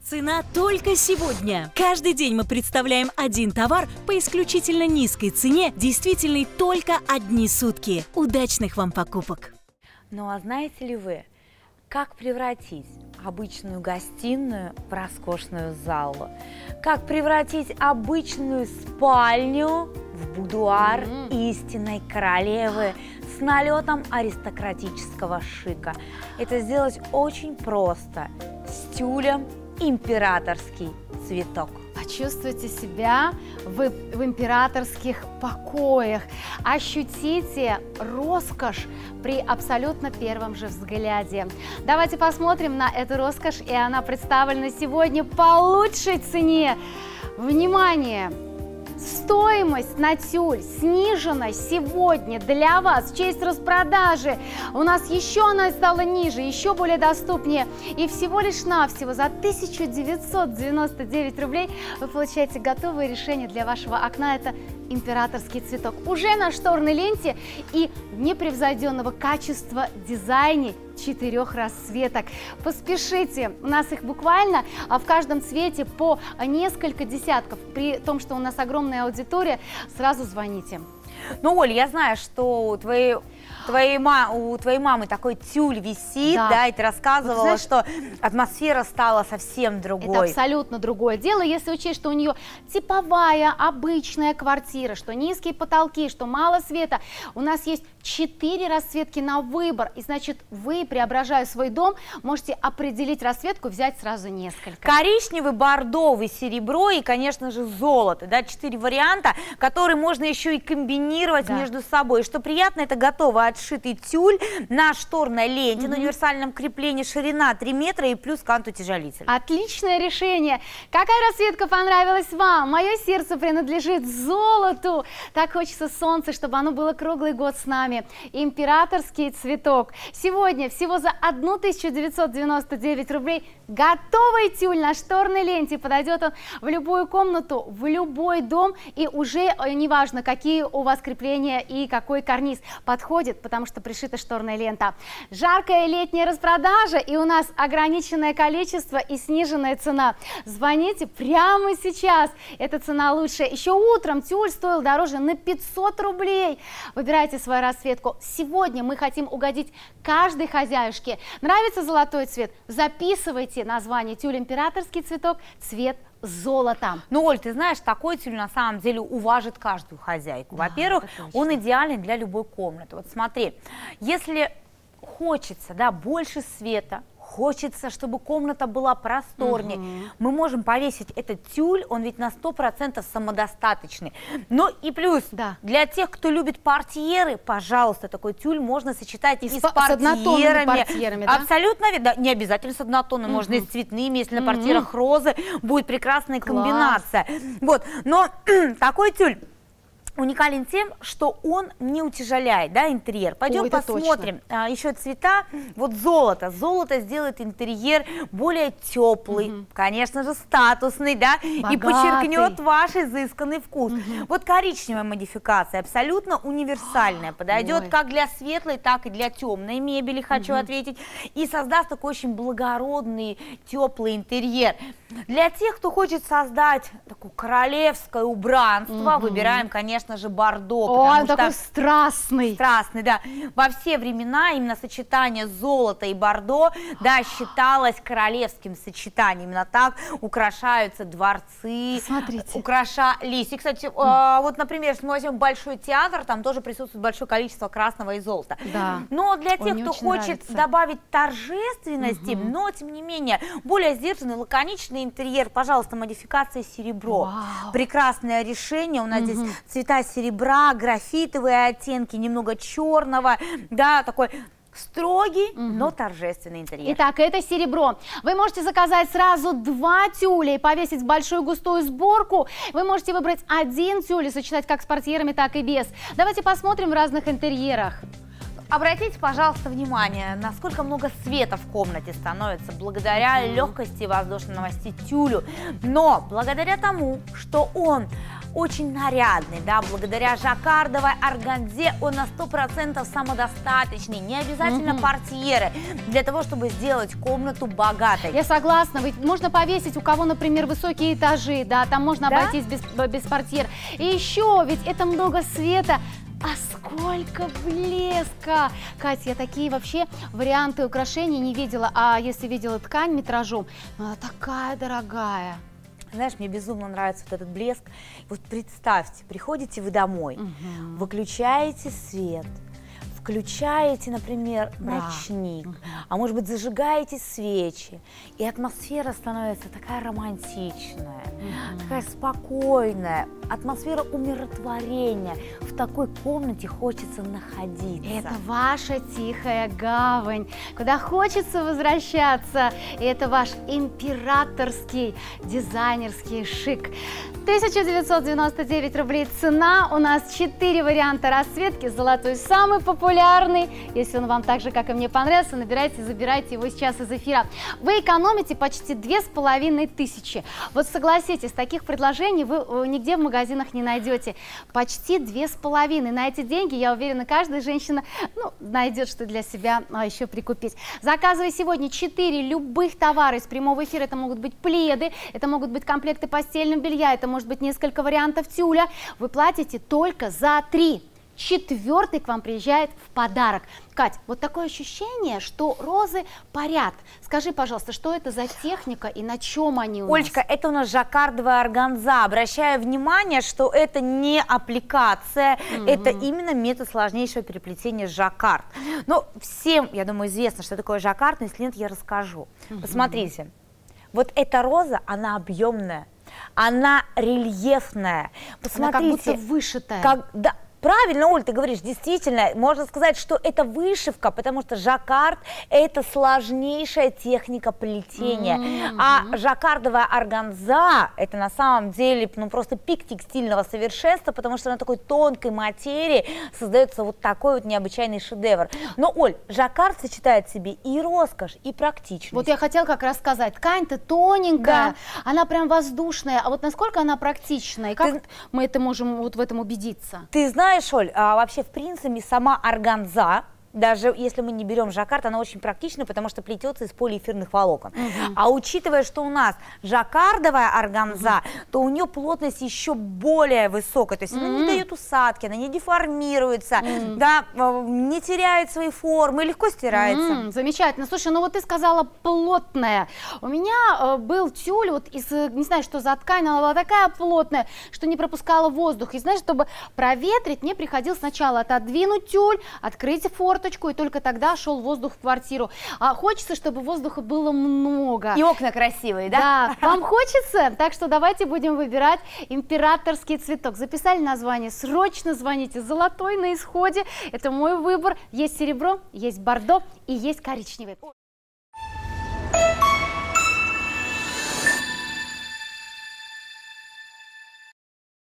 Цена только сегодня. Каждый день мы представляем один товар по исключительно низкой цене, действительной только одни сутки. Удачных вам покупок! Ну а знаете ли вы, как превратить обычную гостиную в роскошную залу? Как превратить обычную спальню в будуар истинной королевы с налетом аристократического шика? Это сделать очень просто. С тюлем императорский цветок. Почувствуйте себя в императорских покоях. Ощутите роскошь при абсолютно первом же взгляде. Давайте посмотрим на эту роскошь, и она представлена сегодня по лучшей цене. Внимание! Стоимость на тюль снижена сегодня для вас в честь распродажи. У нас еще она стала ниже, еще более доступнее. И всего лишь навсего за 1999 рублей вы получаете готовое решение для вашего окна. Это императорский цветок. Уже на шторной ленте и непревзойденного качества дизайне 4 расцветок. Поспешите, у нас их буквально в каждом цвете по несколько десятков. При том, что у нас огромная аудитория, сразу звоните. Ну, Оль, я знаю, что у твоей мамы такой тюль висит, да, и ты рассказывала, вот, знаешь, что атмосфера стала совсем другой. Это абсолютно другое дело, если учесть, что у нее типовая, обычная квартира, что низкие потолки, что мало света. У нас есть 4 расцветки на выбор, и значит, вы, преображая свой дом, можете определить расцветку, взять сразу несколько. Коричневый, бордовый, серебро и, конечно же, золото, да, 4 варианта, которые можно еще и комбинировать между собой. Что приятно, это готово отшитый тюль на шторной ленте, на универсальном креплении, ширина 3 метра и плюс кантутяжелитель. Отличное решение. Какая расцветка понравилась вам? Мое сердце принадлежит золоту. Так хочется солнца, чтобы оно было круглый год с нами. Императорский цветок. Сегодня всего за 1999 рублей готовый тюль на шторной ленте. Подойдет он в любую комнату, в любой дом, и уже неважно, какие у вас крепления и какой карниз подходит, потому что пришита шторная лента. Жаркая летняя распродажа, и у нас ограниченное количество и сниженная цена. Звоните прямо сейчас, эта цена лучшая. Еще утром тюль стоил дороже на 500 рублей. Выбирайте свою расцветку. Сегодня мы хотим угодить каждой хозяюшке. Нравится золотой цвет? Записывайте название: тюль императорский цветок, цвет золото. Ну, Оль, ты знаешь, такой тюль на самом деле уважит каждую хозяйку. Да, во-первых, он идеален для любой комнаты. Вот смотри, если хочется, да, больше света, хочется, чтобы комната была просторнее, мы можем повесить этот тюль, он ведь на 100% самодостаточный. Ну и плюс, для тех, кто любит портьеры, пожалуйста, такой тюль можно сочетать и с портьерами. Да? Абсолютно, да, не обязательно с однотонными, можно и с цветными, если на портьерах розы, будет прекрасная комбинация. Вот, но такой тюль уникален тем, что он не утяжеляет, да, интерьер. Пойдем посмотрим еще цвета. Вот золото. Золото сделает интерьер более теплый, конечно же, статусный, да, богатый, и подчеркнет ваш изысканный вкус. Вот коричневая модификация абсолютно универсальная, подойдет как для светлой, так и для темной мебели, хочу ответить, и создаст такой очень благородный, теплый интерьер. Для тех, кто хочет создать такое королевское убранство, выбираем, конечно же, бордо. О, он такой страстный. Страстный, да. Во все времена именно сочетание золота и бордо, да, считалось королевским сочетанием. Именно так украшаются дворцы. Смотрите. Украшались. И, кстати, вот, например, если мы возьмем Большой театр, там тоже присутствует большое количество красного и золота. Да. Но для тех, кто хочет добавить торжественности, но, тем не менее, более сдержанный, лаконичный интерьер, пожалуйста, модификация серебро. Прекрасное решение. У нас здесь цвета серебра, графитовые оттенки, немного черного, да, такой строгий, но торжественный интерьер. Итак, это серебро. Вы можете заказать сразу 2 тюля и повесить в большую густую сборку. Вы можете выбрать 1 тюль и сочетать как с портьерами, так и без. Давайте посмотрим в разных интерьерах. Обратите, пожалуйста, внимание, насколько много света в комнате становится благодаря легкости воздушного тюлю. Но благодаря тому, что он очень нарядный, да, благодаря жаккардовой органзе он на 100% самодостаточный, не обязательно портьеры, для того, чтобы сделать комнату богатой. Я согласна, ведь можно повесить, у кого, например, высокие этажи, да, там можно обойтись без портьер. И еще, ведь это много света. А сколько блеска! Катя, я такие вообще варианты украшений не видела, а если видела ткань метражом, она такая дорогая. Знаешь, мне безумно нравится вот этот блеск. Вот представьте, приходите вы домой, выключаете свет, включаете, например, ночник, а может быть зажигаете свечи, и атмосфера становится такая романтичная, такая спокойная, атмосфера умиротворения. В такой комнате хочется находиться. Это ваша тихая гавань, куда хочется возвращаться. И это ваш императорский дизайнерский шик. 1999 рублей цена. У нас 4 варианта расцветки. Золотой самый популярный. Если он вам так же, как и мне, понравился, набирайте, забирайте его сейчас из эфира. Вы экономите почти 2500. Вот согласитесь, таких предложений вы нигде в магазинах не найдете. Почти 2500. На эти деньги, я уверена, каждая женщина найдет, что для себя еще прикупить. Заказывай сегодня 4 любых товара из прямого эфира. Это могут быть пледы, это могут быть комплекты постельного белья, это может быть несколько вариантов тюля. Вы платите только за 3. 4-й к вам приезжает в подарок. Кать, вот такое ощущение, что розы парят. Скажи, пожалуйста, что это за техника и на чем они у нас? Олечка, это у нас жаккардовая органза. Обращаю внимание, что это не аппликация, это именно метод сложнейшего переплетения жаккард. Но всем, я думаю, известно, что такое жаккард, но если нет, я расскажу. Посмотрите, вот эта роза, она объемная, она рельефная. Посмотрите, она как будто вышитая. Да, правильно, Оль, ты говоришь, действительно, можно сказать, что это вышивка, потому что жаккард – это сложнейшая техника плетения, а жаккардовая органза – это на самом деле просто пик текстильного совершенства, потому что на такой тонкой материи создается вот такой вот необычайный шедевр. Но, Оль, жаккард сочетает в себе и роскошь, и практичность. Вот я хотела как раз сказать, ткань-то тоненькая, она прям воздушная, а вот насколько она практичная, и как мы это можем вот в этом убедиться? Ты знаешь, Оль, вообще, в принципе, сама органза, даже если мы не берем жаккард, она очень практична, потому что плетется из полиэфирных волокон. А учитывая, что у нас жаккардовая органза, то у нее плотность еще более высокая, то есть она не дает усадки, она не деформируется, да, не теряет свои формы, легко стирается. Замечательно. Слушай, ну вот ты сказала плотная. У меня был тюль вот из, не знаю, что за ткань, она была такая плотная, что не пропускала воздух. И знаешь, чтобы проветрить, мне приходилось сначала отодвинуть тюль, открыть форточку, и только тогда шел воздух в квартиру. А хочется, чтобы воздуха было много. И окна красивые, да? Да, вам хочется? Так что давайте будем выбирать императорский цветок. Записали название? Срочно звоните. Золотой на исходе. Это мой выбор. Есть серебро, есть бордо и есть коричневый.